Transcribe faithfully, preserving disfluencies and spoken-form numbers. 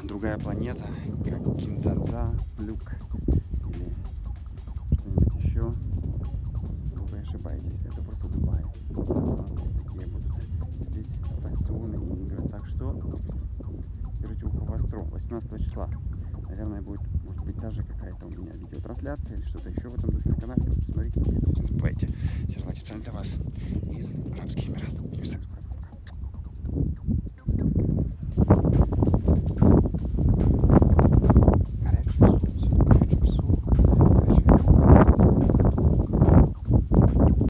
другая планета, как Кинзадза, Люк или что-нибудь еще. Вы ошибаетесь, это просто Дубай. Такие будут здесь аттракционы и игры. Так что держите ухо востро. восемнадцатого числа, наверное, будет, может быть, даже какая-то у меня видеотрансляция или что-то еще в этом духе на канале. Посмотрите, не забывайте. Сержант для вас из Арабских Эмиратов.